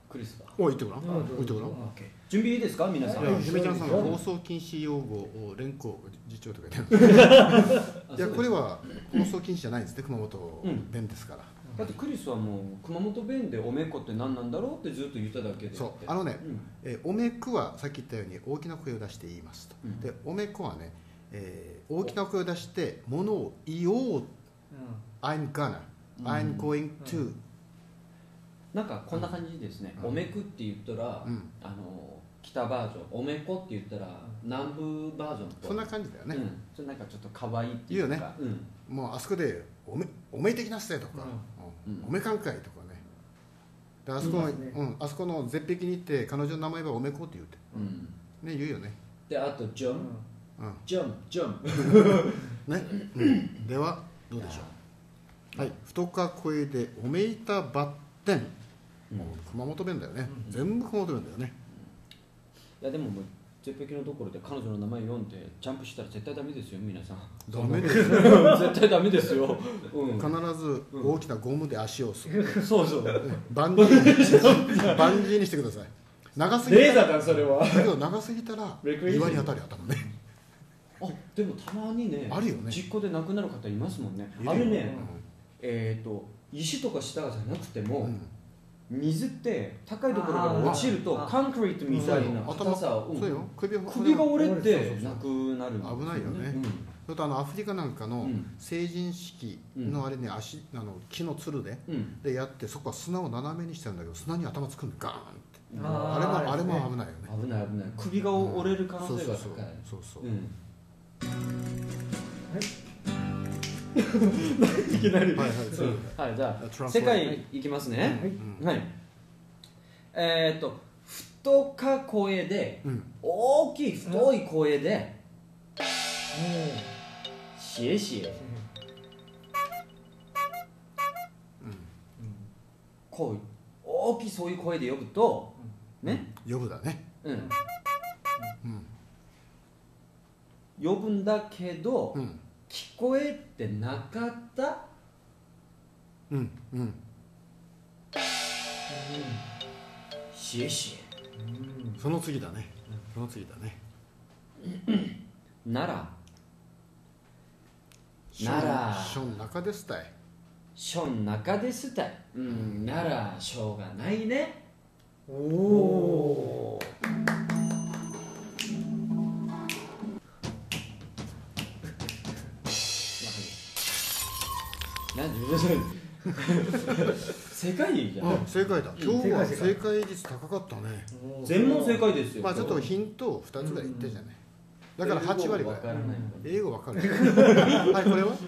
クリスが。 お、言ってごらん。言ってごらん。 準備いいですか皆さん。 いや、ひめちゃんさんが放送禁止用語を連行次長とか言ってる。いや、これは放送禁止じゃないんですね、熊本弁ですから。 だってクリスはもう熊本弁でおめこって何なんだろうってずっと言っただけで。 そう、おめくはさっき言ったように大きな声を出して言いますと。で、おめこはね、大きな声を出してものを言おう。I'm gonna, I'm going to。 なんかこんな感じですね。おめくって言ったら、北バージョン、おめこって言ったら南部バージョンと。 そんな感じだよね。 それなんかちょっと可愛いっていうか。 もうあそこでおめ的なせとか、おめかんかいとかね。で、あそこの絶壁に行って彼女の名前はおめこって言うて。ね、言うよね。 で、あとジョン、ジョン、ジョン。 ね。ではどうでしょう。はい、太か声でおめいたばってん。熊本弁だよね。全部熊本弁だよね。 いやでも絶壁のところで彼女の名前読んでジャンプしたら絶対ダメですよ皆さん。 ダメですよ。 絶対ダメですよ。 必ず大きなゴムで足を押す。 そうそう。 バンジーにしてください。長すぎたら。 レーザーだそれは。 だけど長すぎたら岩に当たる頭ね。 あ、でもたまにね。 あるよね。 実行で亡くなる方いますもんね。あれね。石とか下じゃなくても。水って高いところから落ちるとコンクリートみたいな硬さを首が折れてなくなる。 危ないよね。それとアフリカなんかの成人式のあれね、木のつるでやってそこは砂を斜めにしてるんだけど砂に頭つくんでガーンって、あれも危ないよね。 危ない危ない。首が折れる可能性が高い。 そうそう。 いきなり。はい、じゃあ世界いきますね。はい。太か声で、大きい太い声で、シエシエ。こう大きいそういう声で呼ぶと、ね。 呼ぶだね。 呼ぶんだけど。聞こえてなかった。シエシエ。 その次だね。その次だね。 なら。 ション中ですたい。 ション中ですたい。ならしょうがないね。おお。正解じゃん。 正解だ。今日は正解率高かったね。 全問正解ですよ。 まあちょっとヒントを2つぐらい言ってじゃない。だから8割ぐらい。英語わかる。はい、これは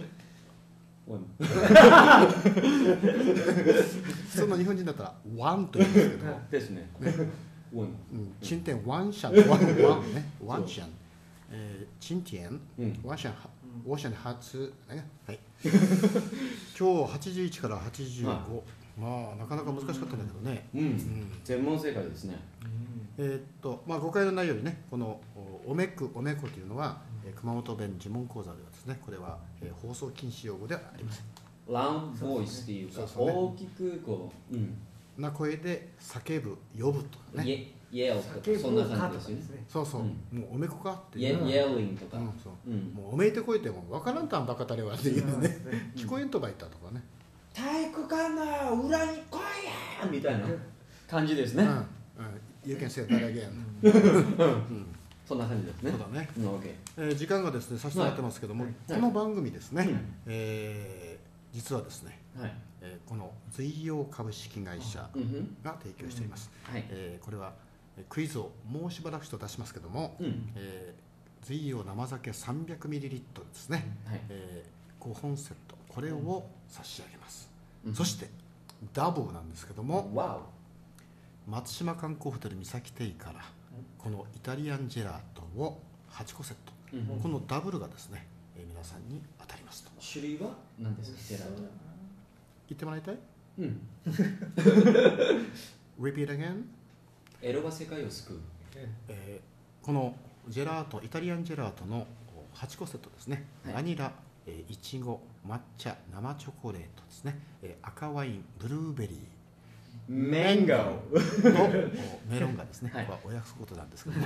その日本人だったらワンと言うんですけど。 ですね。 今天ワンシャン、ワンね、ワンシャン。今天ワンシャン。オーシャン初ね、はい。今日81から85、まあなかなか難しかったんだけどね。 全問正解ですね。 まあ誤解のないようにね、このおめくおめこというのは熊本弁呪文講座ではですね、これは放送禁止用語ではありません。 ラウンドボイスっていうか大きくこうな声で叫ぶ呼ぶとかね。 イエルとかそんな感じですよね。 そうそう。もうおめこかっていう。イエリングとか。 もうおめいてこいてもわからんたんばかたれはっていうね。聞こえんとばいったとかね。 体育館の裏に来いやみたいな感じですね。 You can say that again。 そんな感じですね。 そうだね。時間がですね差し迫ってますけども、この番組ですね。実はですね。この随陽株式会社が提供しています。これはクイズをもうしばらくと出しますけども、随陽生酒 300ml ですね、5本セットこれを差し上げます。そしてダブルなんですけども、松島観光ホテル三崎邸からこのイタリアンジェラートを8個セット、このダブルがですね、皆さんに当たりますと。 種類は何ですか？ジェラート言ってもらいたい？Repeat again。 エロが世界を救う。 このジェラート、イタリアンジェラートの8個セットですね。バニラ、いちご、抹茶、生チョコレートですね。赤ワイン、ブルーベリー、 メンゴーメロンがですね、ここはお約束事なんですけども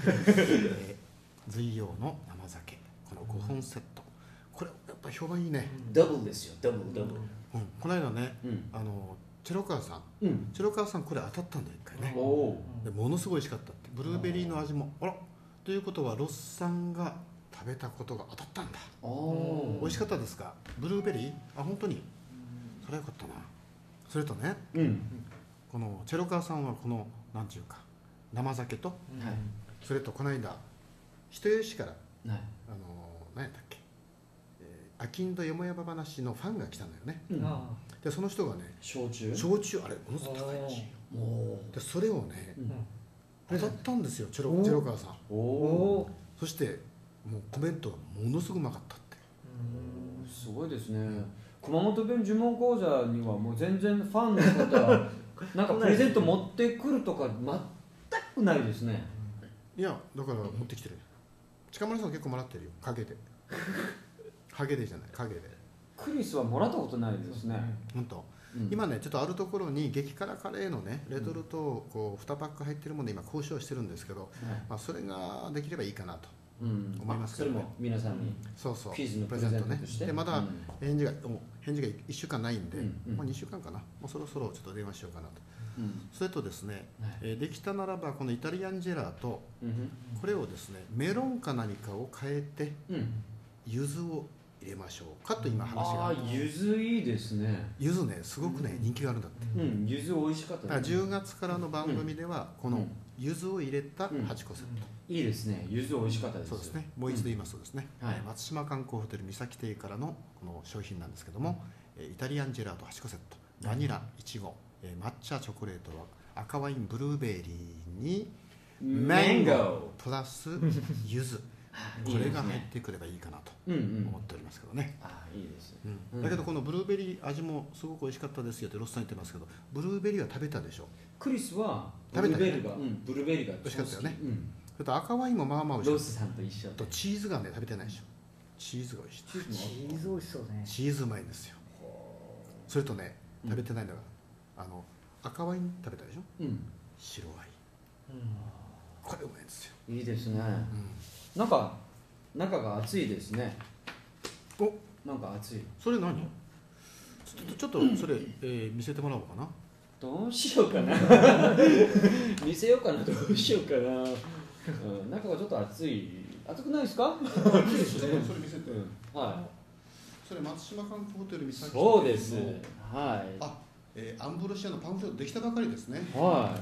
随陽の生酒、この5本セット、これやっぱ評判いいね。 ダブルですよ、ダブル。 この間ね、チェロ川さん、チェロ川さんこれ当たったんだよ、一回ね。でものすごい美味しかったって、ブルーベリーの味も、あらということはロスさんが食べたことが当たったんだ。美味しかったですか、ブルーベリー。あ、本当に、それはよかったな。それとね、このチェロ川さんはこのなんていうか生酒と、それとこの間人吉から何やったっけ、アキンドよもやま話のファンが来たんだよね。でその人がね、焼酎あれものすごく高いらしいよ。でそれをね当たったんですよ、チェロ川さん。そしてもうコメントがものすごくうまかったって。 すごいですね。熊本弁呪文講座にはもう全然ファンの方なんかプレゼント持ってくるとか全くないですね。 いやだから持ってきてる。近村さん結構もらってるよ、陰で。陰でじゃない、陰で。 クリスはもらったことないですね。 本当。今ねちょっとあるところに激辛カレーのねレトルトこう2パック入ってるもので今交渉してるんですけど、まあそれができればいいかなと思いますけどね。 それも皆さんにクイズのプレゼントとして。 でまだ返事が1週間ないんで、まあ2週間かな、もうそろそろちょっと電話しようかなと。それとですね、できたならばこのイタリアンジェラート、これをですねメロンか何かを変えて柚子を入れましょうかと今話がある。 柚子いいですね。 柚子ねすごくね人気があるんだって。 柚子美味しかったです。 10月からの番組ではこの柚子を入れた8個セット。 いいですね。柚子美味しかったです。 そうですね。もう一度言いますとですね、松島観光ホテル三崎邸からのこの商品なんですけども、イタリアンジェラート8個セット、バニラ、いちご、抹茶、チョコレート、赤ワイン、ブルーベリーにマンゴープラス柚子、これが入ってくればいいかなと思っておりますけどね。 いいです。 だけどこのブルーベリー味もすごく美味しかったですよってロスさん言ってますけど、ブルーベリーは食べたでしょ。 クリスはブルーベリーが美味しかったよね。それと赤ワインもまあまあ美味しかった。 ロスさんと一緒とチーズがね食べてないでしょ。チーズが美味しい。 チーズ美味しそうね。 チーズうまいんですよ。それとね食べてないのが赤ワイン食べたでしょ。白ワイン。これうまいんですよ。 いいですね。なんか中が熱いですね。なんか熱い。 それ何？ちょっとそれ見せてもらおうかな。 どうしようかな。見せようかな。どうしようかな。中がちょっと熱くないですか？ 熱いですね。それ見せて。 はい。 それ松島観光ホテル三崎。 そうです。はい。 アンブロシアのパンフレットできたばかりですね。 はい。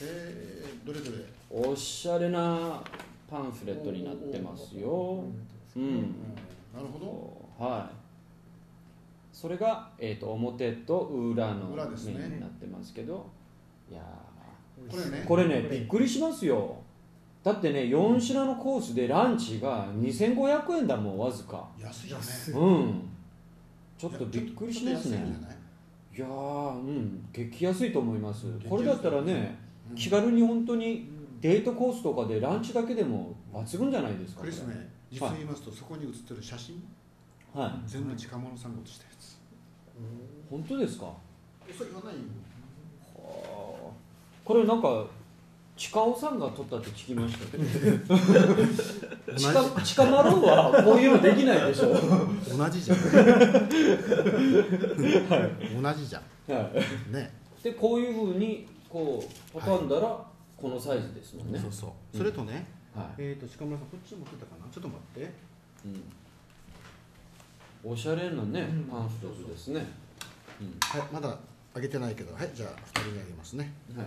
どれどれ。 おしゃれなパンフレットになってますよ。 なるほど。はい。それが表と裏の面になってますけど、いやこれねびっくりしますよ。だってね4品のコースでランチが2500円だもん、わずか。 安いよね。 ちょっとびっくりしますね。いや激安いと思います。これだったらね気軽に本当にデートコースとかでランチだけでも抜群じゃないですか。 クリスね、実を言いますとそこに写ってる写真、全部近物さんが写したやつ。 本当ですか？ それ言わないよ。 これなんか近尾さんが撮ったって聞きましたけど。近丸はこういうのできないでしょ。 同じじゃん。同じじゃん。ね。 でこういうふうにこう畳んだらこのサイズですもんね。 そう。それとね、近村さんこっち持ってたかな。ちょっと待って。 おしゃれなねパンフレットですね。 はい、まだあげてないけど、はい、じゃあ2人にあげますね。はい。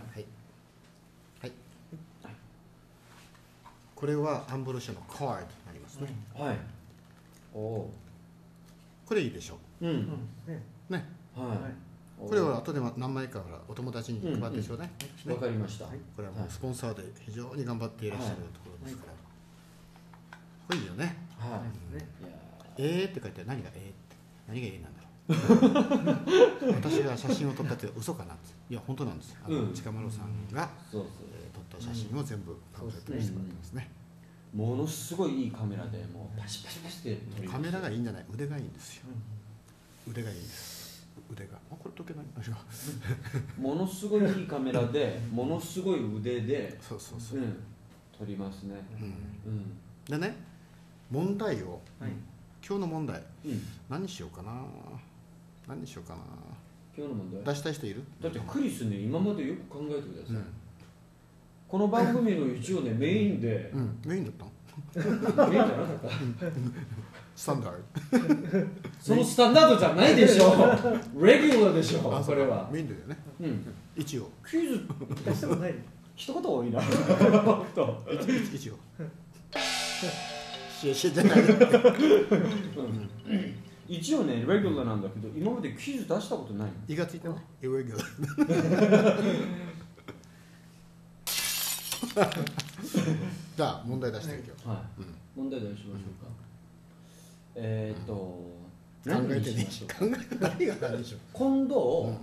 これはアンブロシアのカードになりますね。 はい。 これいいでしょ。ね。 はい。 これは後で何枚かお友達に配ってちょうだい。 わかりました。 これはもうスポンサーで非常に頑張っていらっしゃるところですから。これいいよね。 はい。 って書いて何がって何がなんだろう。私が写真を撮ったって嘘かなって。いや本当なんです。近丸さんが撮った写真を全部パンフレットにしてもらってますね。 ものすごいいいカメラでもうパシパシパシって撮ります。 カメラがいいんじゃない、腕がいいんですよ。腕がいいんです。 腕がこれ解けないものすごいいいカメラでものすごい腕でそう、 撮りますね。 でね問題を、今日の問題、何にしようかな今日の問題出したい人いる？ だってクリスね今までよく考えてください、この番組の一応ねメインで、 メインだったの？ メインじゃなかったスタンダードそのスタンダードじゃないでしょレギュラーでしょそれはメインだよね。一応クイズ出したことない一言多いな一応じゃない一応ねレギュラーなんだけど今までクイズ出したことない。 胃がついてないイレギュラーじゃあ問題出していきよう。 問題出しましょうか。 考えてね考えて何が何でしょう。 今度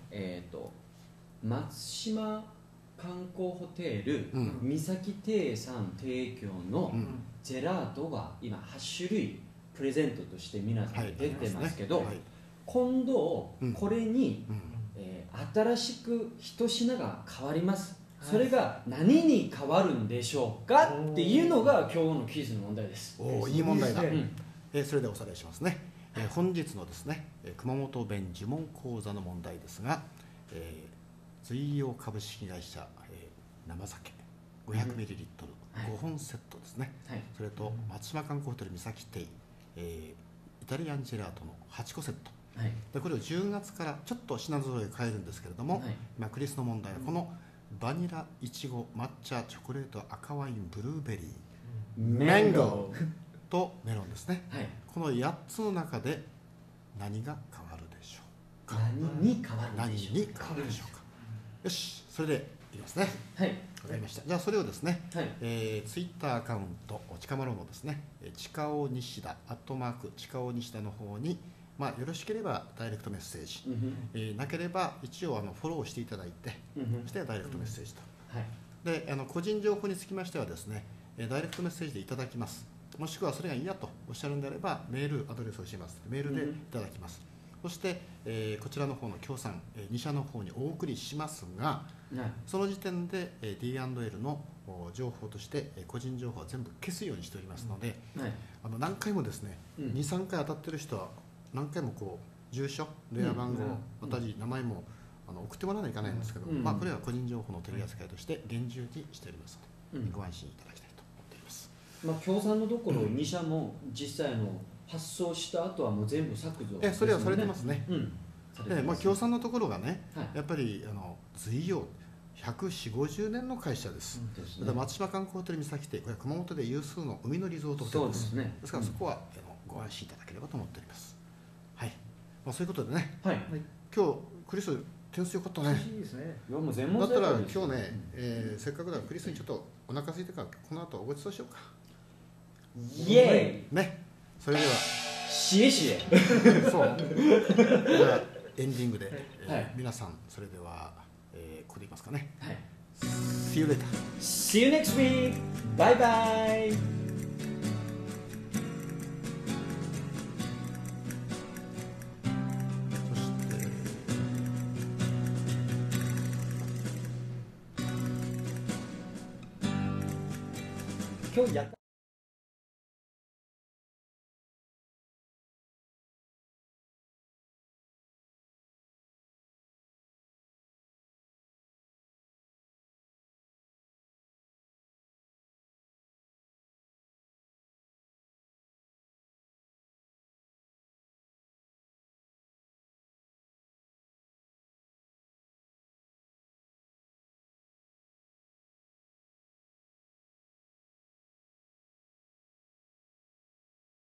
松島観光ホテル三崎亭さん提供のジェラートが今8種類プレゼントとして皆さんに出てますけど、今度これに新しく一品が変わります。それが何に変わるんでしょうかっていうのが今日のクイズの問題です。 いい問題だ。それでおさらいしますね。本日のですね熊本弁呪文講座の問題ですが、随陽株式会社生酒 500ml5 本セットですね、それと松島観光ホテル三崎亭イタリアンジェラートの8個セット、でこれを10月からちょっと品揃えを変えるんですけれども、クリスの問題はこのバニラ、いちご、抹茶、チョコレート、赤ワイン、ブルーベリー、マンゴーとメロンですね、この8つの中で何が変わるでしょうか。 何に変わるでしょうか。 よし、それでいきますね。わかりました。じゃあそれをですね、ツイッターアカウント近まろのですね近尾西田@近尾西田の方によろしければダイレクトメッセージ、なければ一応フォローしていただいて、そしてダイレクトメッセージと、で個人情報につきましてはですねダイレクトメッセージでいただきます。もしくはそれが嫌とおっしゃるんであればメールアドレスをします。メールでいただきます。そして、こちらの方の協賛、2社の方にお送りしますが、その時点で、D&L の情報として個人情報は全部消すようにしておりますので、何回もですね、2、3回当たってる人は何回も住所、電話番号、また名前も送ってもらわないといけないんですけど、これは個人情報の取り扱いとして厳重にしておりますので、ご安心いただきたいと思っています。 協賛のところ2社も実際発送した後はもう全部削除、 それはされてますね。協賛のところがね、やっぱり随陽140、50年の会社です。松島観光ホテル三崎亭、これは熊本で有数の海のリゾートホテルです。ですからそこはご安心いただければと思っております。はい。そういうことでね、今日クリス点数よかったね。 いいですね。 だったら今日ね、せっかくだからクリスにちょっとお腹空いてからこの後ごちそうしようか。 イエーイ。 ね。それではシエシエそう。じゃあエンディングで、皆さんそれでは、ここでいきますかね。See you later. See you next week. Bye bye. 今日やった